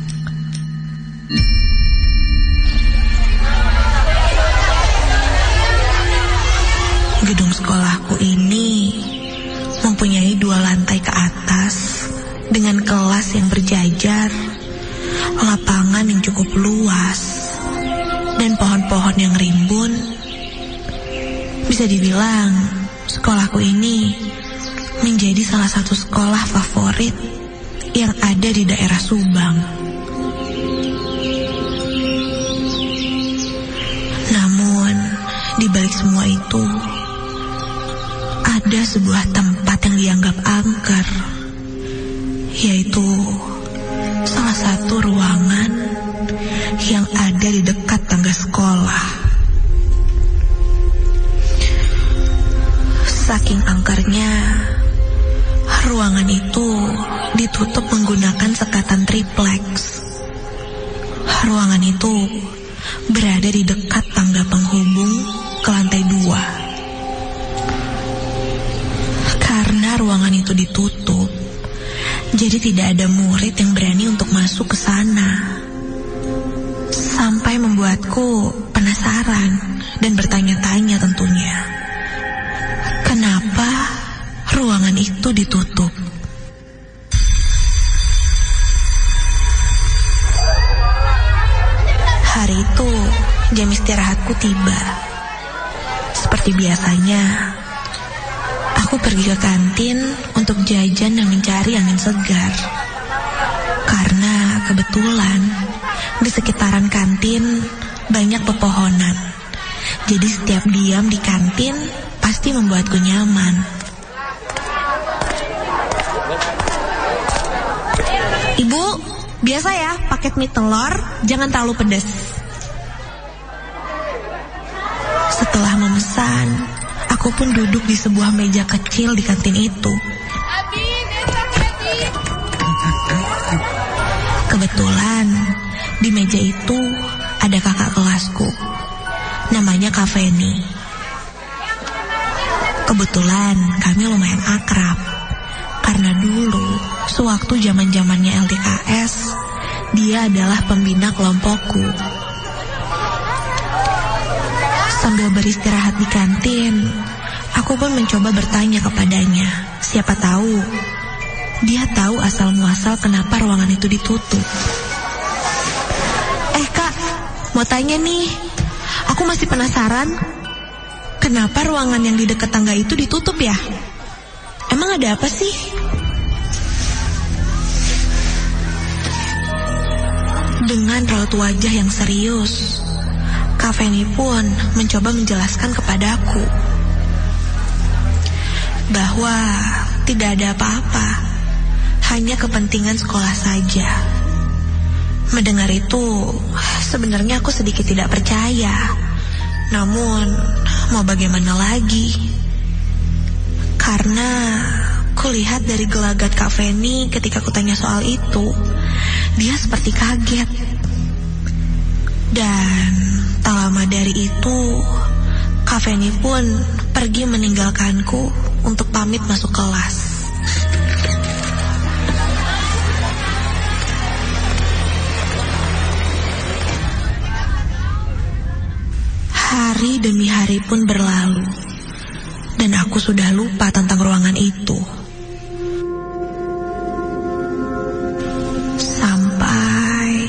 Gedung sekolahku ini mempunyai dua lantai ke atas dengan kelas yang berjajar, lapangan yang cukup luas, dan pohon-pohon yang rimbun. Bisa dibilang sekolahku ini menjadi salah satu sekolah favorit yang ada di daerah Subang. Namun di balik semua itu ada sebuah tempat yang dianggap angker, yaitu salah satu ruangan yang ada di dekat tangga sekolah. Saking angkernya, ruangan itu ditutup menggunakan sekatan triplex. Ruangan itu berada di dekat tangga penghubung ke lantai dua. Karena ruangan itu ditutup, jadi tidak ada murid yang berani untuk masuk ke sana. Sampai membuatku penasaran dan bertanya-tanya tentunya, kenapa ruangan itu ditutup? Hari itu jam istirahatku tiba. Seperti biasanya, aku pergi ke kantin untuk jajan dan mencari angin segar. Karena kebetulan di sekitaran kantin banyak pepohonan. Jadi setiap diam di kantin pasti membuatku nyaman. Ibu, biasa ya paket mie telur, jangan terlalu pedas. Setelah memesan, aku pun duduk di sebuah meja kecil di kantin itu. Kebetulan di meja itu ada kakak kelasku, namanya Kak Feni. Kebetulan kami lumayan akrab, karena dulu sewaktu zaman-zamannya L D K S, dia adalah pembina kelompokku. Sambil beristirahat di kantin, aku pun mencoba bertanya kepadanya. Siapa tahu dia tahu asal muasal kenapa ruangan itu ditutup. Eh kak, mau tanya nih, aku masih penasaran, kenapa ruangan yang di dekat tangga itu ditutup ya? Emang ada apa sih? Dengan raut wajah yang serius, Kak Feni pun mencoba menjelaskan kepadaku bahwa tidak ada apa-apa, hanya kepentingan sekolah saja. Mendengar itu, sebenarnya aku sedikit tidak percaya. Namun, mau bagaimana lagi? Karena kulihat dari gelagat Kak Feni ketika kutanya soal itu, dia seperti kaget. Dan tak lama dari itu, Kak Feni pun pergi meninggalkanku untuk pamit masuk kelas. Hari demi hari pun berlalu, dan aku sudah lupa tentang ruangan itu. Sampai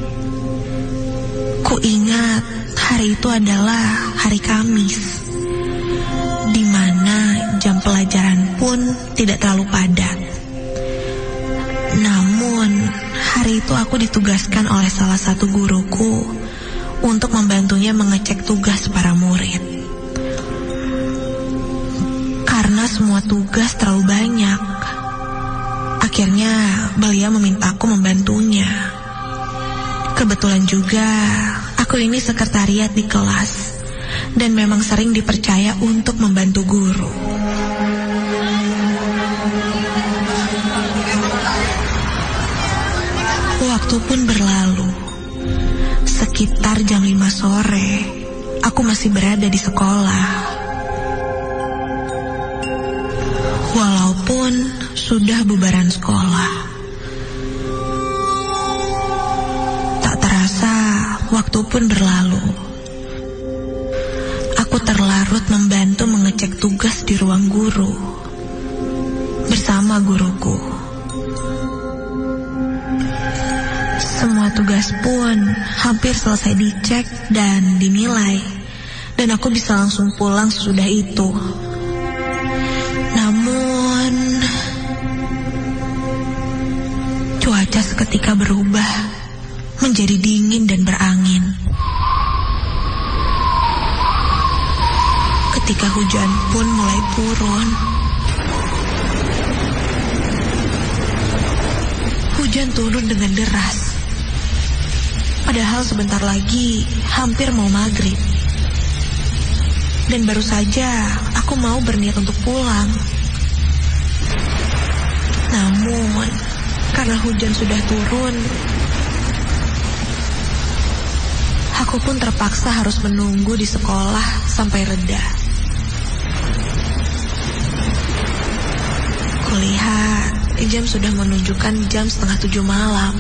ku ingat hari itu adalah hari Kamis, di mana jam pelajaran pun tidak terlalu padat. Namun, hari itu aku ditugaskan oleh salah satu guruku untuk membantunya mengecek tugas para murid. Karena semua tugas terlalu banyak, akhirnya beliau memintaku membantunya. Kebetulan juga aku ini sekretariat di kelas, dan memang sering dipercaya untuk membantu guru. Waktu pun berlalu. Sekitar jam lima sore, aku masih berada di sekolah. Walaupun sudah bubaran sekolah. Tak terasa, waktu pun berlalu. Aku terlarut membantu mengecek tugas di ruang guru bersama guruku. Semua tugas pun hampir selesai dicek dan dinilai, dan aku bisa langsung pulang sesudah itu. Namun, cuaca seketika berubah menjadi dingin dan berangin. Ketika hujan pun mulai turun, hujan turun dengan deras. Padahal sebentar lagi hampir mau maghrib. Dan baru saja aku mau berniat untuk pulang. Namun, karena hujan sudah turun, aku pun terpaksa harus menunggu di sekolah sampai reda. Kulihat jam sudah menunjukkan jam setengah tujuh malam.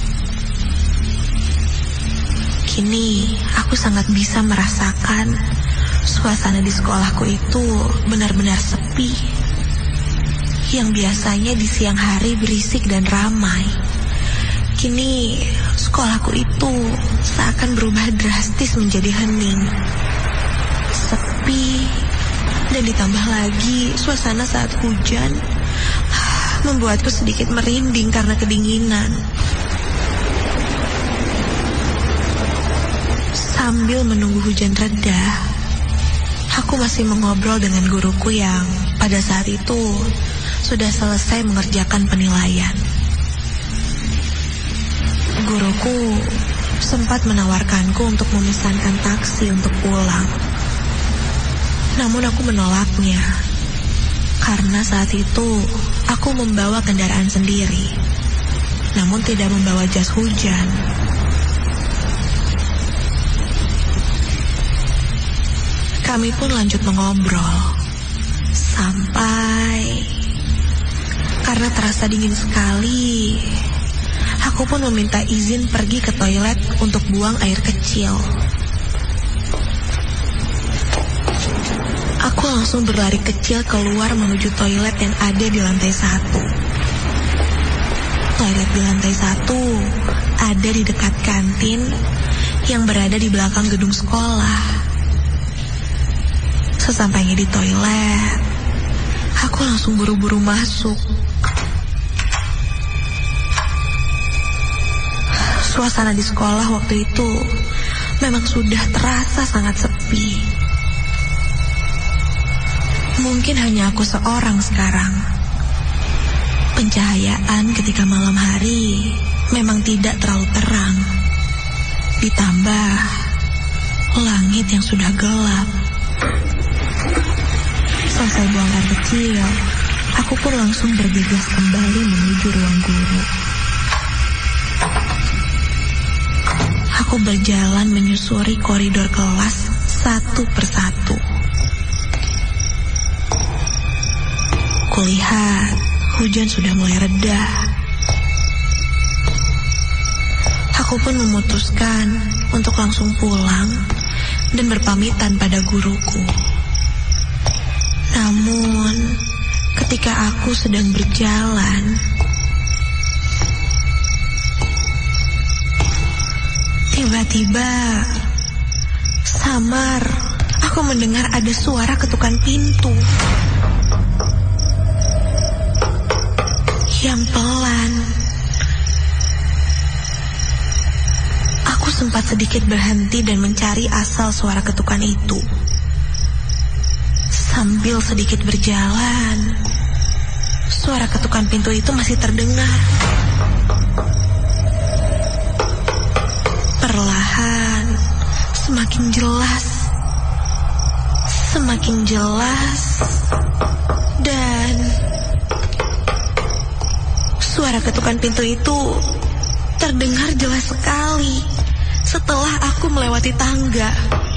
Kini aku sangat bisa merasakan suasana di sekolahku itu benar-benar sepi. Yang biasanya di siang hari berisik dan ramai, kini sekolahku itu seakan berubah drastis menjadi hening, sepi, dan ditambah lagi suasana saat hujan membuatku sedikit merinding karena kedinginan. Sambil menunggu hujan reda, aku masih mengobrol dengan guruku yang pada saat itu sudah selesai mengerjakan penilaian. Guruku sempat menawarkanku untuk memesankan taksi untuk pulang. Namun aku menolaknya, karena saat itu aku membawa kendaraan sendiri, namun tidak membawa jas hujan. Kami pun lanjut mengobrol sampai karena terasa dingin sekali, aku pun meminta izin pergi ke toilet untuk buang air kecil. Aku langsung berlari kecil keluar menuju toilet yang ada di lantai satu. Toilet di lantai satu ada di dekat kantin yang berada di belakang gedung sekolah. Sesampainya di toilet, aku langsung buru-buru masuk. Suasana di sekolah waktu itu memang sudah terasa sangat sepi. Mungkin hanya aku seorang sekarang. Pencahayaan ketika malam hari memang tidak terlalu terang. Ditambah langit yang sudah gelap. Selesai buang air kecil, aku pun langsung bergegas kembali menuju ruang guru. Aku berjalan menyusuri koridor kelas satu persatu. Kulihat hujan sudah mulai reda. Aku pun memutuskan untuk langsung pulang dan berpamitan pada guruku. Namun, ketika aku sedang berjalan, tiba-tiba samar aku mendengar ada suara ketukan pintu yang pelan. Aku sempat sedikit berhenti dan mencari asal suara ketukan itu. Sambil sedikit berjalan, suara ketukan pintu itu masih terdengar. Perlahan, semakin jelas, semakin jelas, dan suara ketukan pintu itu terdengar jelas sekali setelah aku melewati tangga.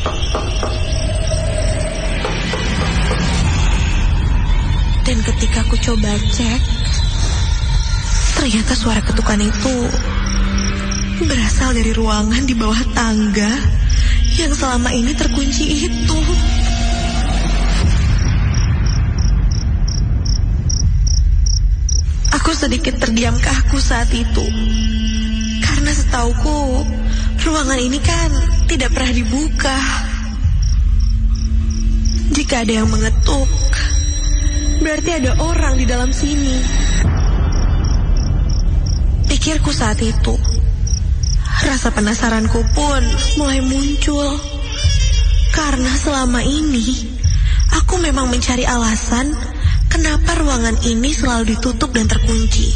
Dan ketika aku coba cek, ternyata suara ketukan itu berasal dari ruangan di bawah tangga yang selama ini terkunci itu. Aku sedikit terdiam kaku saat itu, karena setauku ruangan ini kan tidak pernah dibuka. Jika ada yang mengetuk, berarti ada orang di dalam sini, pikirku saat itu. Rasa penasaranku pun mulai muncul, karena selama ini aku memang mencari alasan kenapa ruangan ini selalu ditutup dan terkunci.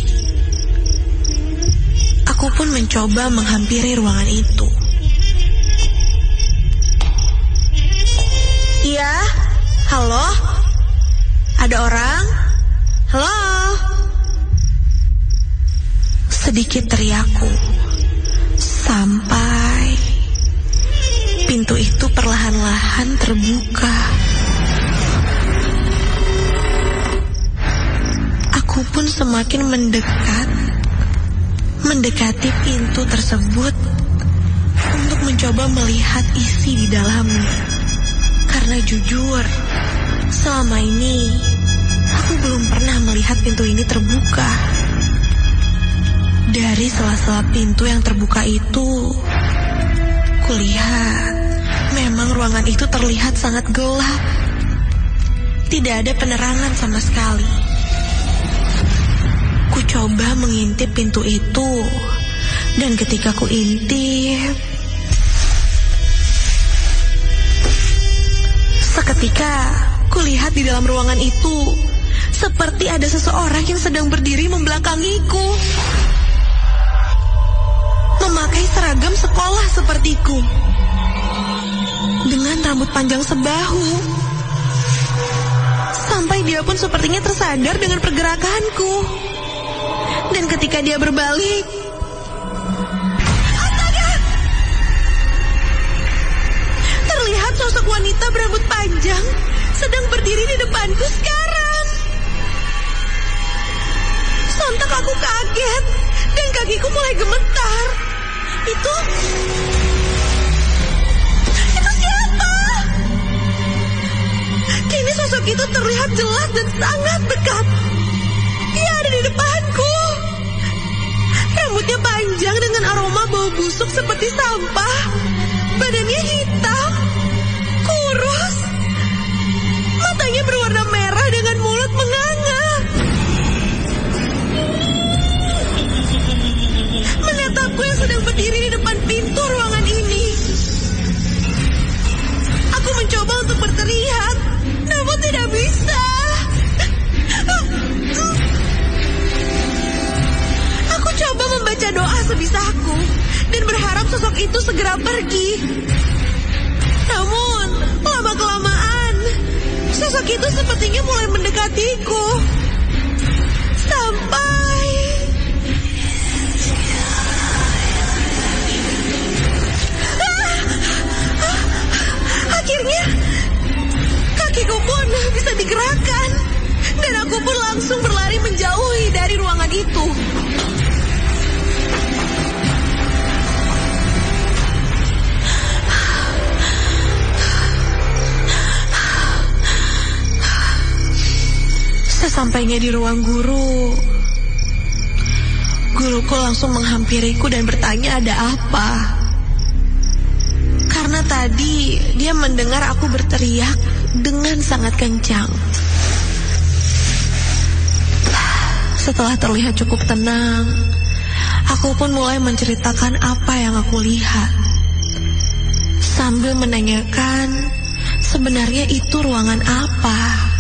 Aku pun mencoba menghampiri ruangan itu. Iya, halo? Ada orang? Halo? Sedikit teriakku, sampai pintu itu perlahan-lahan terbuka. Aku pun semakin mendekat, mendekati pintu tersebut untuk mencoba melihat isi di dalamnya. Karena jujur, selama ini aku belum pernah melihat pintu ini terbuka. Dari sela-sela pintu yang terbuka itu, kulihat memang ruangan itu terlihat sangat gelap. Tidak ada penerangan sama sekali. Ku coba mengintip pintu itu, dan ketika ku intip, seketika kulihat di dalam ruangan itu seperti ada seseorang yang sedang berdiri membelakangiku, memakai seragam sekolah sepertiku, dengan rambut panjang sebahu. Sampai dia pun sepertinya tersadar dengan pergerakanku. Dan ketika dia berbalik, astaga! Terlihat sosok wanita berambut panjang sedang berdiri di depanku sekarang. Sontak aku kaget dan kakiku mulai gemetar. Itu... Itu siapa? Kini sosok itu terlihat jelas dan sangat dekat. Dia ada di depanku. Rambutnya panjang dengan aroma bau busuk seperti sampah. Badannya hitam, kurus. Matanya berwarna merah dengan mulut menganga. Menatapku yang sedang berdiri di depan pintu ruangan ini. Aku mencoba untuk berteriak, namun tidak bisa. Aku coba membaca doa sebisaku dan berharap sosok itu segera pergi. Namun, lama-kelamaan, sosok itu sepertinya mulai mendekatiku. Sampai... Akhirnya, kakiku pun bisa digerakkan. Dan aku pun langsung berlari menjauhi dari ruangan itu. Sesampainya di ruang guru, guruku langsung menghampiriku dan bertanya ada apa. Karena tadi dia mendengar aku berteriak dengan sangat kencang. Setelah terlihat cukup tenang, aku pun mulai menceritakan apa yang aku lihat, sambil menanyakan sebenarnya itu ruangan apa.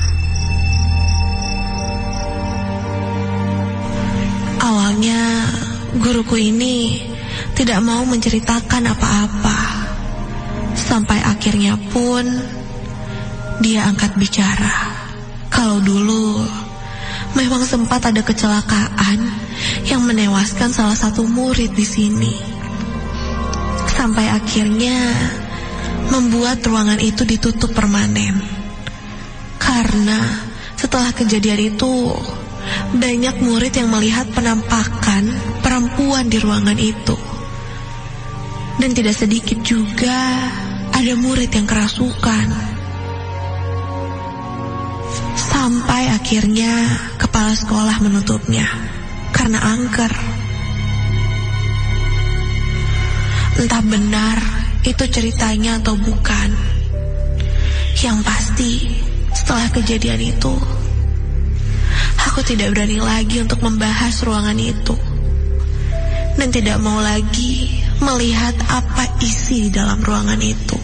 Awalnya guruku ini tidak mau menceritakan apa-apa, sampai akhirnya pun dia angkat bicara. Kalau dulu memang sempat ada kecelakaan yang menewaskan salah satu murid di sini, sampai akhirnya membuat ruangan itu ditutup permanen. Karena setelah kejadian itu banyak murid yang melihat penampakan perempuan di ruangan itu. Dan tidak sedikit juga ada murid yang kerasukan. Sampai akhirnya kepala sekolah menutupnya karena angker. Entah benar itu ceritanya atau bukan. Yang pasti setelah kejadian itu, aku tidak berani lagi untuk membahas ruangan itu, dan tidak mau lagi melihat apa isi di dalam ruangan itu.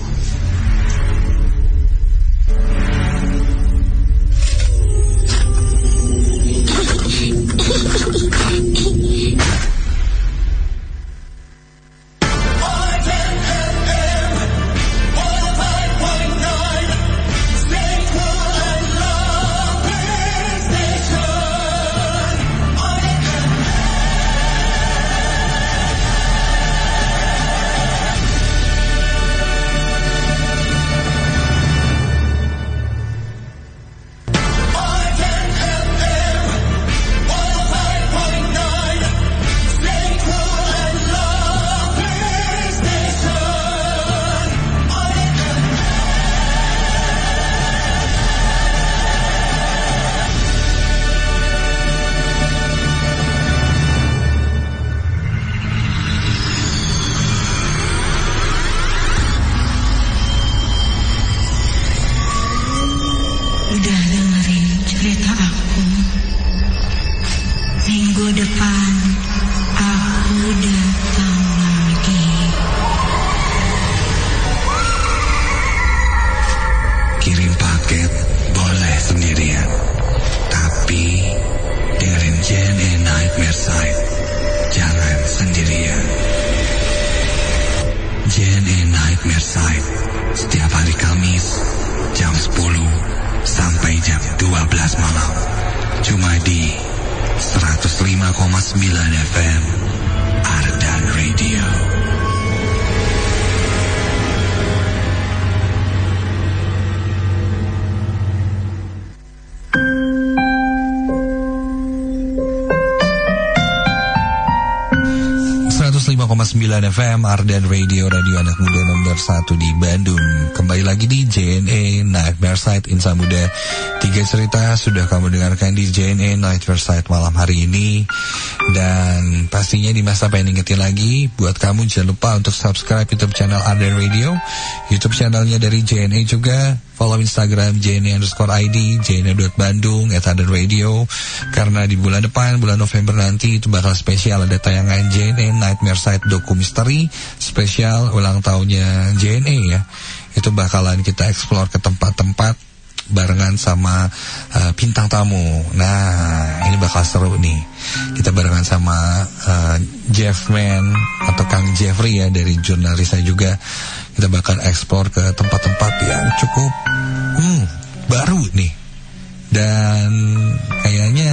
sembilan F M Ardan Radio, radio anak muda nomor satu di Bandung. Kembali lagi di J N A Nightmare Side Insan Muda. Tiga cerita sudah kamu dengarkan di J N A Nightmare Side malam hari ini. Dan pastinya di masa pengen ingetin lagi, buat kamu jangan lupa untuk subscribe YouTube channel Ardan Radio, YouTube channelnya dari J N A juga. Follow Instagram J N A underscore I D, J N A dot Bandung, at Ardan Radio. Karena di bulan depan, bulan November nanti, itu bakal spesial. Ada tayangan J N A Nightmare Side Doku Misteri, spesial ulang tahunnya J N A ya. Itu bakalan kita explore ke tempat-tempat barengan sama uh, bintang tamu. Nah, ini bakal seru nih. Kita barengan sama uh, Jeffman atau Kang Jeffrey ya, dari jurnalis saya juga. Kita bakal explore ke tempat-tempat yang cukup hmm, baru nih. Dan kayaknya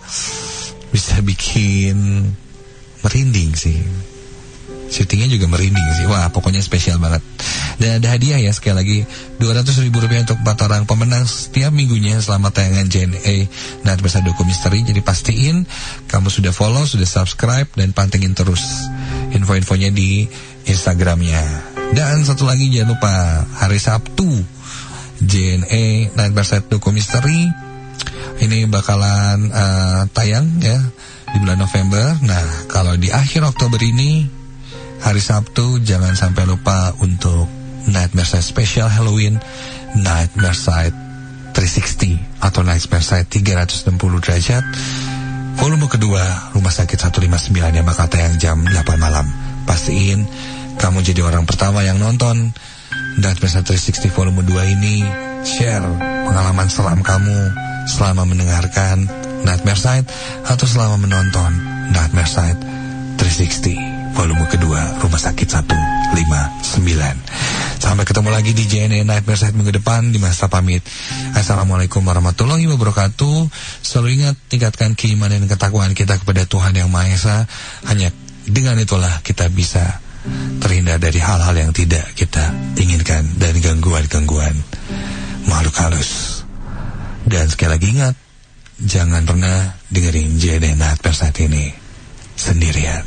bisa bikin merinding sih. Syutingnya juga merinding sih. Wah, pokoknya spesial banget. Dan ada hadiah ya, sekali lagi dua ratus ribu rupiah untuk empat orang pemenang setiap minggunya selama tayangan J N A Nightmare Side Doku Misteri. Jadi pastiin kamu sudah follow, sudah subscribe, dan pantengin terus info-infonya di Instagramnya. Dan satu lagi jangan lupa, hari Sabtu J N A Nightmare Side Doku Misteri Ini bakalan uh, tayang ya di bulan November. Nah, kalau di akhir Oktober ini, hari Sabtu, jangan sampai lupa untuk Nightmare Side Special Halloween, Nightmare Side tiga ratus enam puluh atau Nightmare Side tiga ratus enam puluh derajat. Volume kedua, Rumah Sakit seratus lima puluh sembilan yang bakal tayang jam delapan malam. Pastiin kamu jadi orang pertama yang nonton Nightmare Side tiga ratus enam puluh volume dua ini. Share pengalaman selam kamu selama mendengarkan Nightmare Side atau selama menonton Nightmare Side tiga ratus enam puluh volume kedua, Rumah Sakit seratus lima puluh sembilan. Sampai ketemu lagi di J N E Nightmare Side minggu depan. Dimas pamit. Assalamualaikum warahmatullahi wabarakatuh. Selalu ingat, tingkatkan keimanan dan ketakwaan kita kepada Tuhan Yang Maha Esa. Hanya dengan itulah kita bisa terhindar dari hal-hal yang tidak kita inginkan, dari gangguan-gangguan makhluk halus. Dan sekali lagi ingat, jangan pernah dengerin J N E Nightmare Side ini sendirian.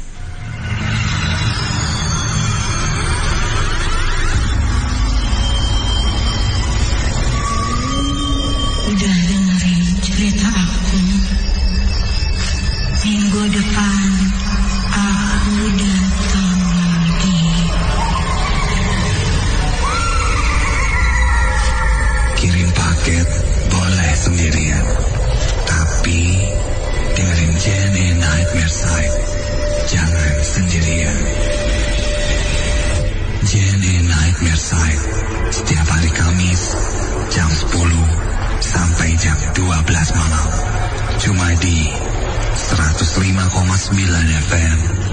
Udah dengerin cerita aku. Minggu depan aku datang lagi. Kirim paket boleh sendirian, tapi dengerin J N E Nightmare Side jangan sendirian. J N E Nightmare Side setiap hari Kamis jam sepuluh sampai jam dua belas malam, cuma di seratus lima koma sembilan F M